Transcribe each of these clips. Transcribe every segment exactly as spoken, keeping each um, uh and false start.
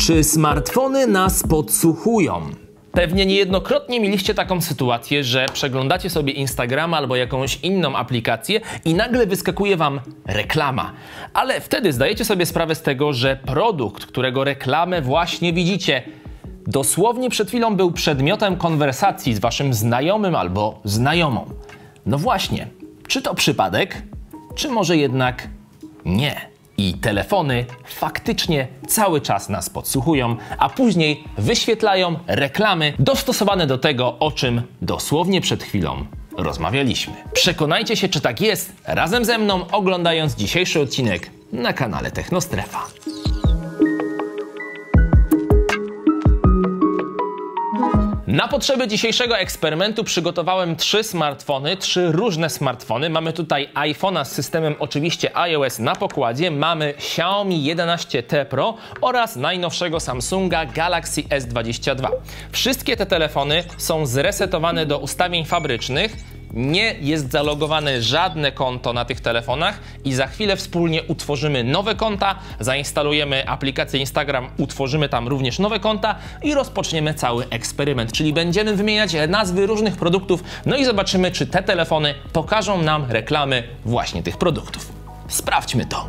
Czy smartfony nas podsłuchują? Pewnie niejednokrotnie mieliście taką sytuację, że przeglądacie sobie Instagrama albo jakąś inną aplikację i nagle wyskakuje wam reklama. Ale wtedy zdajecie sobie sprawę z tego, że produkt, którego reklamę właśnie widzicie, dosłownie przed chwilą był przedmiotem konwersacji z waszym znajomym albo znajomą. No właśnie, czy to przypadek, czy może jednak nie? I telefony faktycznie cały czas nas podsłuchują, a później wyświetlają reklamy dostosowane do tego, o czym dosłownie przed chwilą rozmawialiśmy. Przekonajcie się, czy tak jest, razem ze mną oglądając dzisiejszy odcinek na kanale Technostrefa. Na potrzeby dzisiejszego eksperymentu przygotowałem trzy smartfony, trzy różne smartfony. Mamy tutaj iPhone'a z systemem oczywiście iOS na pokładzie, mamy Xiaomi jedenaście T Pro oraz najnowszego Samsunga Galaxy S dwadzieścia dwa. Wszystkie te telefony są zresetowane do ustawień fabrycznych. Nie jest zalogowane żadne konto na tych telefonach i za chwilę wspólnie utworzymy nowe konta, zainstalujemy aplikację Instagram, utworzymy tam również nowe konta i rozpoczniemy cały eksperyment, czyli będziemy wymieniać nazwy różnych produktów, no i zobaczymy, czy te telefony pokażą nam reklamy właśnie tych produktów. Sprawdźmy to.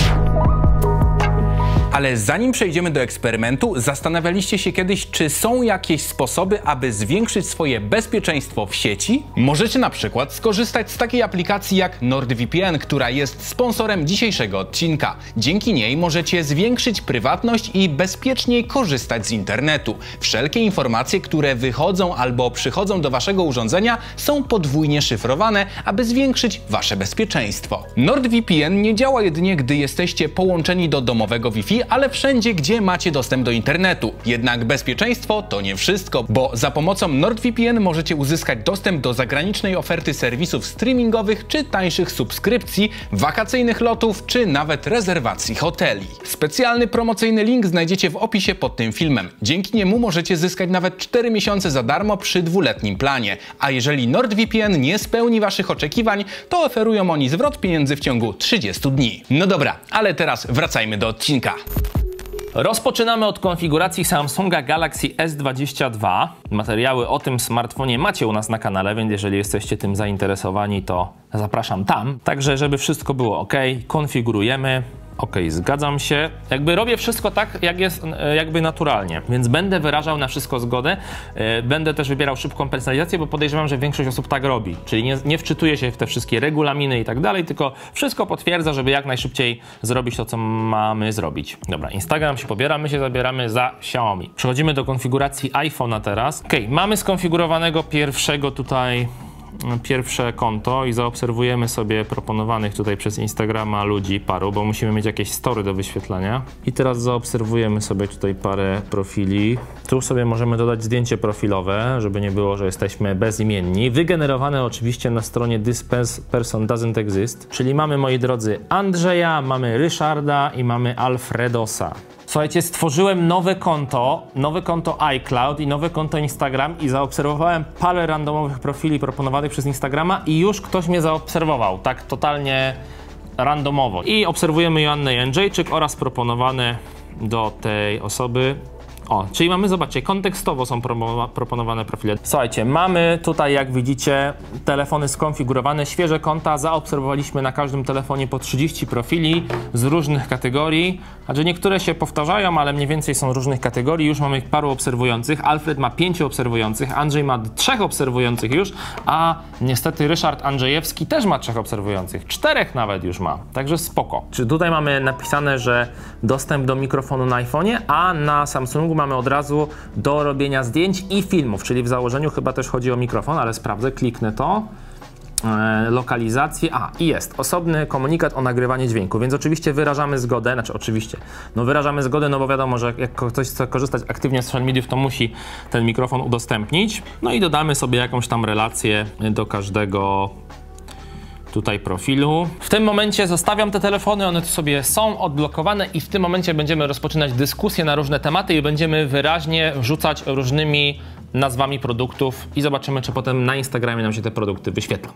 Ale zanim przejdziemy do eksperymentu, zastanawialiście się kiedyś, czy są jakieś sposoby, aby zwiększyć swoje bezpieczeństwo w sieci? Możecie na przykład skorzystać z takiej aplikacji jak NordVPN, która jest sponsorem dzisiejszego odcinka. Dzięki niej możecie zwiększyć prywatność i bezpieczniej korzystać z internetu. Wszelkie informacje, które wychodzą albo przychodzą do waszego urządzenia, są podwójnie szyfrowane, aby zwiększyć wasze bezpieczeństwo. NordVPN nie działa jedynie, gdy jesteście połączeni do domowego Wi-Fi, ale wszędzie, gdzie macie dostęp do internetu. Jednak bezpieczeństwo to nie wszystko, bo za pomocą NordVPN możecie uzyskać dostęp do zagranicznej oferty serwisów streamingowych czy tańszych subskrypcji, wakacyjnych lotów czy nawet rezerwacji hoteli. Specjalny promocyjny link znajdziecie w opisie pod tym filmem. Dzięki niemu możecie zyskać nawet cztery miesiące za darmo przy dwuletnim planie. A jeżeli NordVPN nie spełni waszych oczekiwań, to oferują oni zwrot pieniędzy w ciągu trzydziestu dni. No dobra, ale teraz wracajmy do odcinka. Rozpoczynamy od konfiguracji Samsunga Galaxy S dwadzieścia dwa. Materiały o tym smartfonie macie u nas na kanale, więc jeżeli jesteście tym zainteresowani, to zapraszam tam. Także, żeby wszystko było ok, konfigurujemy. Ok, zgadzam się. Jakby robię wszystko tak, jak jest jakby naturalnie, więc będę wyrażał na wszystko zgodę. Yy, będę też wybierał szybką personalizację, bo podejrzewam, że większość osób tak robi. Czyli nie, nie wczytuje się w te wszystkie regulaminy i tak dalej, tylko wszystko potwierdza, żeby jak najszybciej zrobić to, co mamy zrobić. Dobra, Instagram się pobiera, my się zabieramy za Xiaomi. Przechodzimy do konfiguracji iPhone'a teraz. Ok, mamy skonfigurowanego pierwszego tutaj pierwsze konto i zaobserwujemy sobie proponowanych tutaj przez Instagrama ludzi paru, bo musimy mieć jakieś story do wyświetlania. I teraz zaobserwujemy sobie tutaj parę profili. Tu sobie możemy dodać zdjęcie profilowe, żeby nie było, że jesteśmy bezimienni. Wygenerowane oczywiście na stronie This person doesn't exist. Czyli mamy, moi drodzy, Andrzeja, mamy Ryszarda i mamy Alfredosa. Słuchajcie, stworzyłem nowe konto, nowe konto iCloud i nowe konto Instagram i zaobserwowałem parę randomowych profili proponowanych przez Instagrama i już ktoś mnie zaobserwował, tak totalnie randomowo. I obserwujemy Joannę Jędrzejczyk oraz proponowane do tej osoby. O, czyli mamy, zobaczcie, kontekstowo są proponowane profile. Słuchajcie, mamy tutaj, jak widzicie, telefony skonfigurowane, świeże konta. Zaobserwowaliśmy na każdym telefonie po trzydzieści profili z różnych kategorii. Znaczy niektóre się powtarzają, ale mniej więcej są różnych kategorii. Już mamy paru obserwujących. Alfred ma pięciu obserwujących, Andrzej ma trzech obserwujących już, a niestety Ryszard Andrzejewski też ma trzech obserwujących. Czterech nawet już ma, także spoko. Czy tutaj mamy napisane, że dostęp do mikrofonu na iPhone'ie, a na Samsungu mamy od razu do robienia zdjęć i filmów, czyli w założeniu chyba też chodzi o mikrofon, ale sprawdzę, kliknę to. E, lokalizację, a i jest osobny komunikat o nagrywanie dźwięku, więc oczywiście wyrażamy zgodę, znaczy oczywiście, no wyrażamy zgodę, no bo wiadomo, że jak ktoś chce korzystać aktywnie z social mediów, to musi ten mikrofon udostępnić, no i dodamy sobie jakąś tam relację do każdego tutaj profilu. W tym momencie zostawiam te telefony, one tu sobie są odblokowane i w tym momencie będziemy rozpoczynać dyskusję na różne tematy i będziemy wyraźnie rzucać różnymi nazwami produktów i zobaczymy, czy potem na Instagramie nam się te produkty wyświetlą.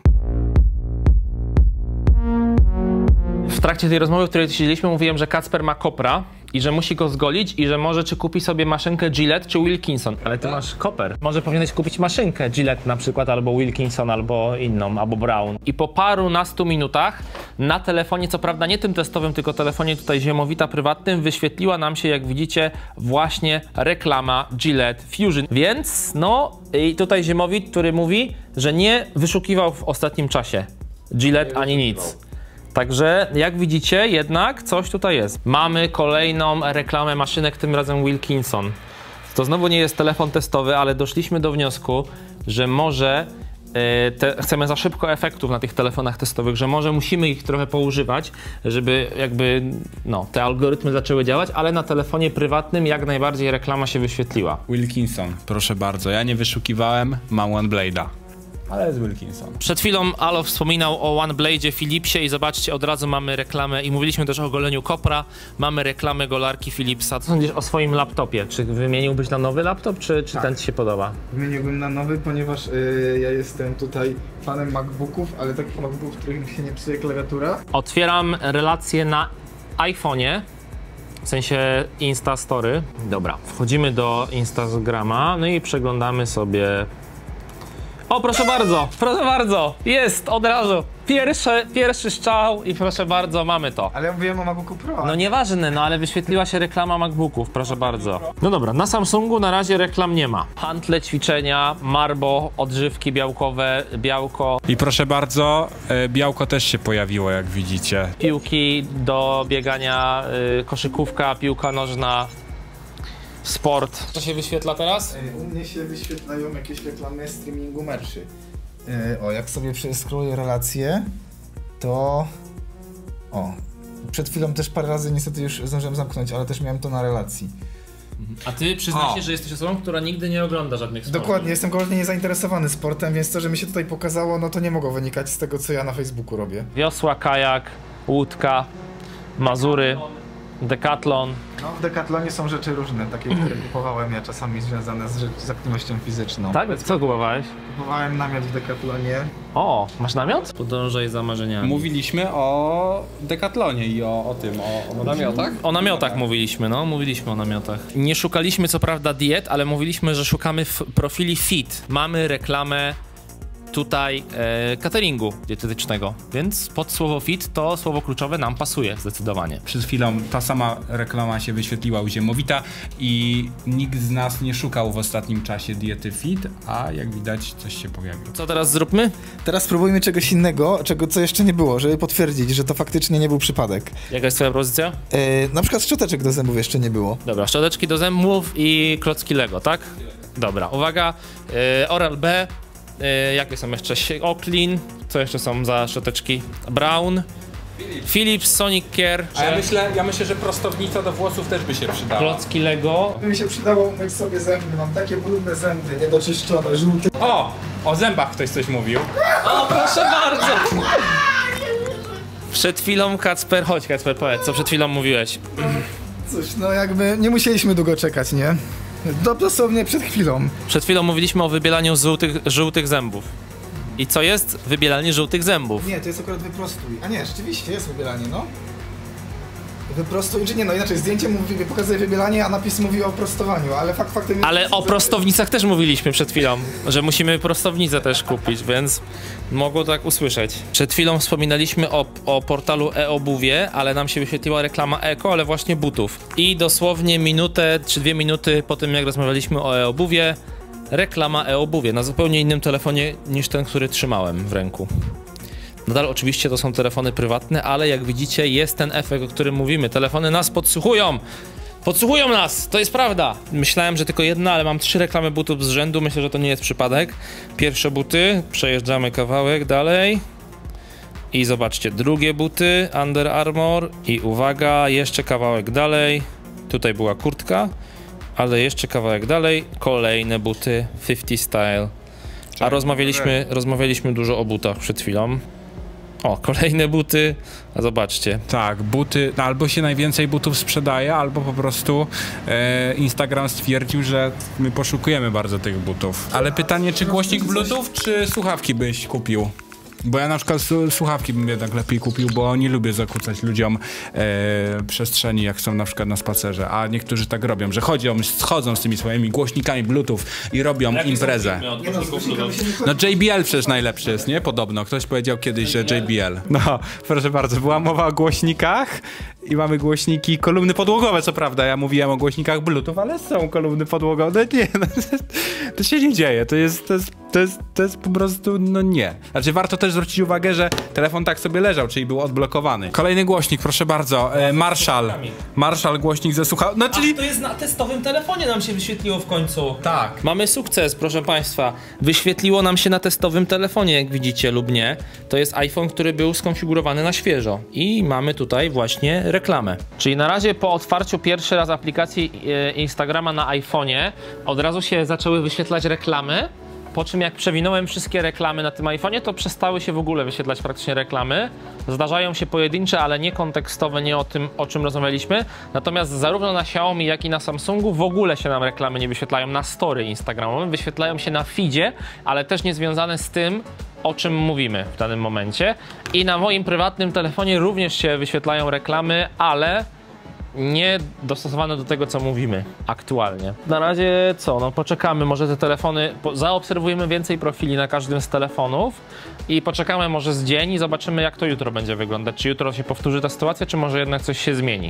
W trakcie tej rozmowy, w której siedzieliśmy, mówiłem, że Kacper ma Kopra i że musi go zgolić i że może czy kupi sobie maszynkę Gillette czy Wilkinson. Ale ty masz koper. Może powinieneś kupić maszynkę Gillette na przykład, albo Wilkinson, albo inną, albo Brown. I po parunastu minutach na telefonie, co prawda nie tym testowym, tylko telefonie tutaj Ziemowita prywatnym, wyświetliła nam się, jak widzicie, właśnie reklama Gillette Fusion. Więc no i tutaj Ziemowit, który mówi, że nie wyszukiwał w ostatnim czasie Gillette ani nic. Także jak widzicie, jednak coś tutaj jest. Mamy kolejną reklamę maszynek, tym razem Wilkinson. To znowu nie jest telefon testowy, ale doszliśmy do wniosku, że może yy, te, chcemy za szybko efektów na tych telefonach testowych, że może musimy ich trochę poużywać, żeby jakby no, te algorytmy zaczęły działać, ale na telefonie prywatnym jak najbardziej reklama się wyświetliła. Wilkinson, proszę bardzo. Ja nie wyszukiwałem, mam OneBlade'a. Ale jest Wilkinson. Przed chwilą Alo wspominał o OneBlade'zie Philipsie i zobaczcie, od razu mamy reklamę i mówiliśmy też o goleniu Kopra, mamy reklamę golarki Philipsa. Co sądzisz o swoim laptopie? Czy wymieniłbyś na nowy laptop, czy, czy tak. ten ci się podoba? Wymieniłbym na nowy, ponieważ yy, ja jestem tutaj fanem MacBooków, ale takich MacBooków, w których się nie psuje klawiatura. Otwieram relację na iPhone'ie, w sensie Instastory. Dobra, wchodzimy do Instagrama, no i przeglądamy sobie. O, proszę bardzo, proszę bardzo, jest od razu. Pierwszy, pierwszy strzał i proszę bardzo, mamy to. Ale ja mówiłem o MacBooku Pro. No nieważne, no ale wyświetliła się reklama MacBooków, proszę bardzo. No dobra, na Samsungu na razie reklam nie ma. Hantle, ćwiczenia, Marbo, odżywki białkowe, białko. I proszę bardzo, białko też się pojawiło, jak widzicie. Piłki do biegania, koszykówka, piłka nożna. Sport. Co się wyświetla teraz? U mnie się wyświetlają jakieś reklamy streamingu merczy. O, jak sobie przeskroluję relacje, to... O, przed chwilą też parę razy niestety już zdążyłem zamknąć, ale też miałem to na relacji. A ty przyznaj się, że jesteś osobą, która nigdy nie ogląda żadnych sportów. Dokładnie, jestem kompletnie niezainteresowany sportem, więc to, że mi się tutaj pokazało, no to nie mogło wynikać z tego, co ja na Facebooku robię. Wiosła, kajak, łódka, Mazury, Decathlon. No, w Decathlonie są rzeczy różne, takie, które kupowałem ja czasami związane z, rzecz, z aktywnością fizyczną. Tak? Co kupowałeś? Kupowałem namiot w Decathlonie. O, masz namiot? Podążaj za marzeniami. Mówiliśmy o Decathlonie i o, o tym, o, o namiotach. O namiotach mówiliśmy, no, mówiliśmy o namiotach. Nie szukaliśmy co prawda diet, ale mówiliśmy, że szukamy w profili fit. Mamy reklamę tutaj e, cateringu dietetycznego, więc pod słowo fit to słowo kluczowe nam pasuje zdecydowanie. Przed chwilą ta sama reklama się wyświetliła u Ziemowita i nikt z nas nie szukał w ostatnim czasie diety fit, a jak widać coś się pojawiło. Co teraz zróbmy? Teraz spróbujmy czegoś innego, czego co jeszcze nie było, żeby potwierdzić, że to faktycznie nie był przypadek. Jaka jest twoja propozycja? E, na przykład szczoteczek do zębów jeszcze nie było. Dobra, szczoteczki do zębów i klocki Lego, tak? Dobra, uwaga, e, Oral-B. Yy, jakie są jeszcze? Oakley, co jeszcze są za szczoteczki? Brown, Philips, Philips Sonic Care. A ja myślę, ja myślę, że prostownica do włosów też by się przydała. Klocki Lego. By mi się przydało umyć sobie zęby, mam takie brudne zęby, niedoczyszczone, żółte. O! O zębach ktoś coś mówił. O, proszę bardzo! Przed chwilą Kacper, chodź Kacper, powiedz, co przed chwilą mówiłeś. Cóż, no jakby nie musieliśmy długo czekać, nie? Do, dosłownie przed chwilą. Przed chwilą mówiliśmy o wybielaniu żółtych, żółtych zębów. I co jest? Wybielanie żółtych zębów. Nie, to jest akurat wyprostuj. A nie, rzeczywiście jest wybielanie, no. Wyprostuj, czy nie, no inaczej, zdjęcie mówi, pokazuje wybielanie, a napis mówi o prostowaniu, ale fakt faktem... Ale o prostownicach też mówiliśmy przed chwilą, że musimy prostownicę też kupić, więc mogło tak usłyszeć. Przed chwilą wspominaliśmy o, o portalu e-obuwie, ale nam się wyświetliła reklama Eko, ale właśnie butów. I dosłownie minutę czy dwie minuty po tym, jak rozmawialiśmy o e-obuwie, reklama e-obuwie na zupełnie innym telefonie niż ten, który trzymałem w ręku. Nadal oczywiście to są telefony prywatne, ale jak widzicie jest ten efekt, o którym mówimy. Telefony nas podsłuchują! Podsłuchują nas! To jest prawda! Myślałem, że tylko jedna, ale mam trzy reklamy butów z rzędu. Myślę, że to nie jest przypadek. Pierwsze buty, przejeżdżamy kawałek dalej. I zobaczcie, drugie buty, Under Armour. I uwaga, jeszcze kawałek dalej. Tutaj była kurtka, ale jeszcze kawałek dalej. Kolejne buty, pięćdziesiąt Style. A rozmawialiśmy, rozmawialiśmy dużo o butach przed chwilą. O, kolejne buty, a zobaczcie. Tak, buty, no albo się najwięcej butów sprzedaje, albo po prostu e, Instagram stwierdził, że my poszukujemy bardzo tych butów. Ale pytanie, czy głośnik Bluetooth, czy słuchawki byś kupił? Bo ja na przykład słuchawki bym jednak lepiej kupił, bo nie lubię zakłócać ludziom e, przestrzeni, jak są na przykład na spacerze, a niektórzy tak robią, że chodzą, schodzą z tymi swoimi głośnikami Bluetooth i robią Jakie imprezę. są filmy od głośników? No J B L przecież najlepszy jest, nie? Podobno. Ktoś powiedział kiedyś, że J B L. No, proszę bardzo, była mowa o głośnikach i mamy głośniki, kolumny podłogowe, co prawda. Ja mówiłem o głośnikach Bluetooth, ale są kolumny podłogowe. Nie, no, to się nie dzieje. To jest, to jest, to jest, to jest po prostu, no nie. Znaczy warto też zwrócić uwagę, że telefon tak sobie leżał, czyli był odblokowany. Kolejny głośnik, proszę bardzo. E, Marshall. Marshall głośnik ze słuchawką. No, czyli... Ach, to jest na testowym telefonie nam się wyświetliło w końcu. Tak. Mamy sukces, proszę Państwa. Wyświetliło nam się na testowym telefonie, jak widzicie lub nie. To jest iPhone, który był skonfigurowany na świeżo. I mamy tutaj właśnie reklamę. Czyli na razie po otwarciu pierwszy raz aplikacji e, Instagrama na iPhone'ie od razu się zaczęły wyświetlać reklamy. Po czym jak przewinąłem wszystkie reklamy na tym iPhone'ie, to przestały się w ogóle wyświetlać praktycznie reklamy. Zdarzają się pojedyncze, ale nie kontekstowe, nie o tym, o czym rozmawialiśmy. Natomiast zarówno na Xiaomi, jak i na Samsungu w ogóle się nam reklamy nie wyświetlają na story instagramowym. Wyświetlają się na feedzie, ale też nie związane z tym, o czym mówimy w danym momencie. I na moim prywatnym telefonie również się wyświetlają reklamy, ale nie dostosowane do tego, co mówimy aktualnie. Na razie co, no poczekamy, może te telefony, po, zaobserwujemy więcej profili na każdym z telefonów i poczekamy może z dzień i zobaczymy, jak to jutro będzie wyglądać. Czy jutro się powtórzy ta sytuacja, czy może jednak coś się zmieni.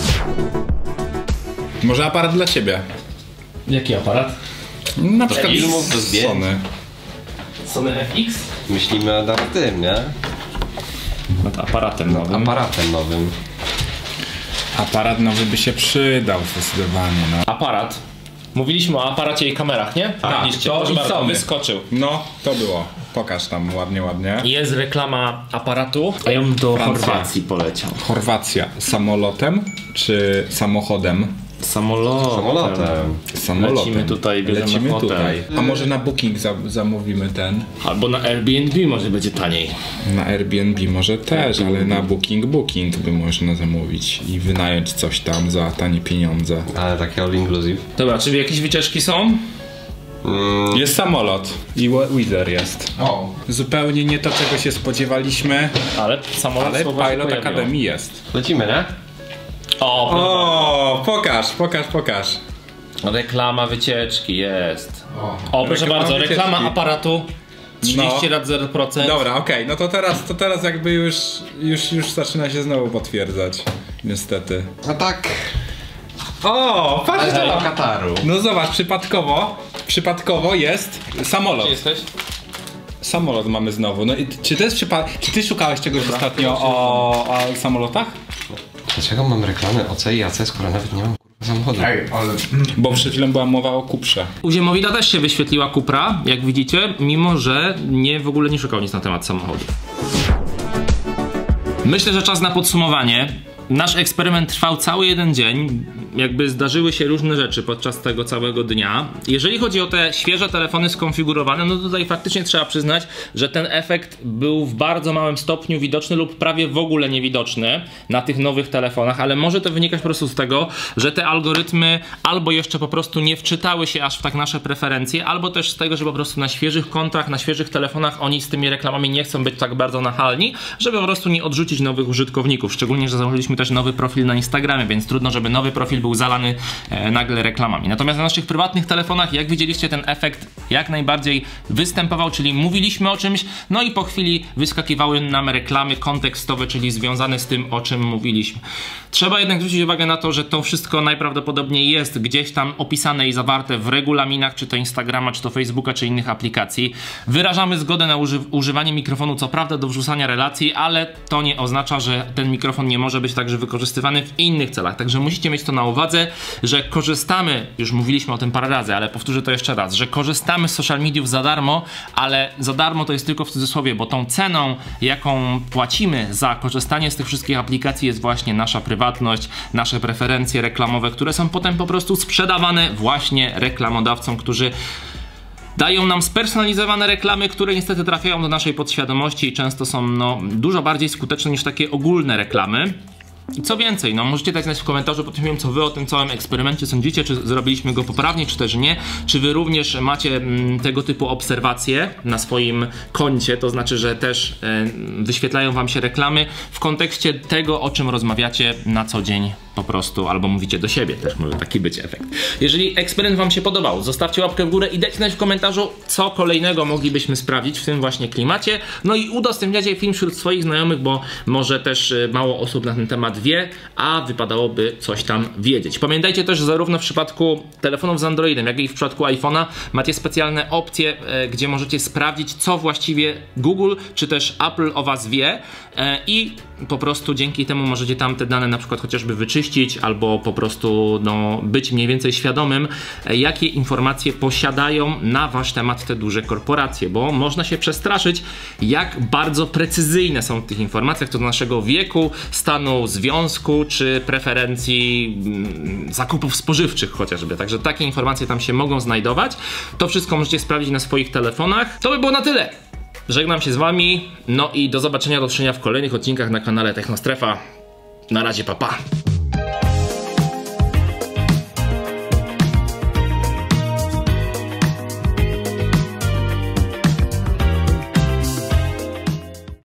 Może aparat dla ciebie. Jaki aparat? Na przykład filmów do zdjęć. Sony. Sony F X? Myślimy nad tym, nie? Nad aparatem nowym. Aparatem nowym. Aparat nowy by się przydał zdecydowanie, no. Aparat. Mówiliśmy o aparacie i kamerach, nie? Tak, Widzicie, to proszę i bardzo, Sony. wyskoczył. No, to było. Pokaż tam ładnie, ładnie. Jest reklama aparatu, a ja bym do Francja. Chorwacji poleciał. Chorwacja. Samolotem czy samochodem? Samolotem. Samolotem. Samolotem. Lecimy tutaj, bierzemy Lecimy hotel. tutaj. A może na Booking za zamówimy ten? Albo na Airbnb może będzie taniej. Na Airbnb może też, ale na Booking Booking by można zamówić i wynająć coś tam za tanie pieniądze. Ale takie all inclusive. Dobra, czyli jakieś wycieczki są? Mm. Jest samolot i Wizard jest. O, zupełnie nie to, czego się spodziewaliśmy, Ale samolot ale słowo się Pilot pojawiło. Academy jest. Lecimy, nie? O, O, pokaż, pokaż, pokaż. reklama wycieczki jest. O, proszę reklama bardzo, wycieczki. reklama aparatu trzydzieści No. lat zero procent. Dobra, okej, no to teraz, to teraz jakby już, już, już zaczyna się znowu potwierdzać. Niestety. No tak. O, patrz Ale do to! Kataru. No zobacz, przypadkowo, przypadkowo jest samolot. Gdzie jesteś? Samolot mamy znowu. No i czy to jest przypadek? Czy ty szukałeś czegoś ostatnio o, o samolotach? Dlaczego mam reklamy O C i A C, skoro nawet nie mam kurwa samochodu? Bo przed chwilą była mowa o Cuprze. U Ziemowita też się wyświetliła Cupra, jak widzicie, mimo że nie, w ogóle nie szukał nic na temat samochodu. Myślę, że czas na podsumowanie. Nasz eksperyment trwał cały jeden dzień, jakby zdarzyły się różne rzeczy podczas tego całego dnia. Jeżeli chodzi o te świeże telefony skonfigurowane, no tutaj faktycznie trzeba przyznać, że ten efekt był w bardzo małym stopniu widoczny lub prawie w ogóle niewidoczny na tych nowych telefonach, ale może to wynikać po prostu z tego, że te algorytmy albo jeszcze po prostu nie wczytały się aż w tak nasze preferencje, albo też z tego, że po prostu na świeżych kontach, na świeżych telefonach oni z tymi reklamami nie chcą być tak bardzo nachalni, żeby po prostu nie odrzucić nowych użytkowników, szczególnie, że założyliśmy też nowy profil na Instagramie, więc trudno, żeby nowy profil był zalany e, nagle reklamami. Natomiast na naszych prywatnych telefonach, jak widzieliście, ten efekt jak najbardziej występował, czyli mówiliśmy o czymś, no i po chwili wyskakiwały nam reklamy kontekstowe, czyli związane z tym, o czym mówiliśmy. Trzeba jednak zwrócić uwagę na to, że to wszystko najprawdopodobniej jest gdzieś tam opisane i zawarte w regulaminach, czy to Instagrama, czy to Facebooka, czy innych aplikacji. Wyrażamy zgodę na uży używanie mikrofonu, co prawda do wrzucania relacji, ale to nie oznacza, że ten mikrofon nie może być także wykorzystywany w innych celach. Także musicie mieć to na uwadze, że korzystamy, już mówiliśmy o tym parę razy, ale powtórzę to jeszcze raz, że korzystamy z social mediów za darmo, ale za darmo to jest tylko w cudzysłowie, bo tą ceną, jaką płacimy za korzystanie z tych wszystkich aplikacji, jest właśnie nasza prywatność, nasze preferencje reklamowe, które są potem po prostu sprzedawane właśnie reklamodawcom, którzy dają nam spersonalizowane reklamy, które niestety trafiają do naszej podświadomości i często są no, dużo bardziej skuteczne niż takie ogólne reklamy. I co więcej, no możecie dać znać w komentarzu, potem wiem, co wy o tym całym eksperymencie sądzicie, czy zrobiliśmy go poprawnie, czy też nie, czy wy również macie mm, tego typu obserwacje na swoim koncie, to znaczy, że też e, wyświetlają wam się reklamy w kontekście tego, o czym rozmawiacie na co dzień po prostu, albo mówicie do siebie, też może taki być efekt. Jeżeli eksperyment wam się podobał, zostawcie łapkę w górę i dajcie znać w komentarzu, co kolejnego moglibyśmy sprawdzić w tym właśnie klimacie, no i udostępniacie film wśród swoich znajomych, bo może też mało osób na ten temat wie, a wypadałoby coś tam wiedzieć. Pamiętajcie też, że zarówno w przypadku telefonów z Androidem, jak i w przypadku iPhone'a macie specjalne opcje, e, gdzie możecie sprawdzić, co właściwie Google czy też Apple o was wie e, i po prostu dzięki temu możecie tam te dane na przykład chociażby wyczyścić albo po prostu no, być mniej więcej świadomym, e, jakie informacje posiadają na wasz temat te duże korporacje, bo można się przestraszyć, jak bardzo precyzyjne są w tych informacjach co do naszego wieku, stanu związku czy preferencji mm, zakupów spożywczych chociażby. Także takie informacje tam się mogą znajdować. To wszystko możecie sprawdzić na swoich telefonach. To by było na tyle. Żegnam się z wami, no i do zobaczenia, do usłyszenia w kolejnych odcinkach na kanale Technostrefa. Na razie, pa pa!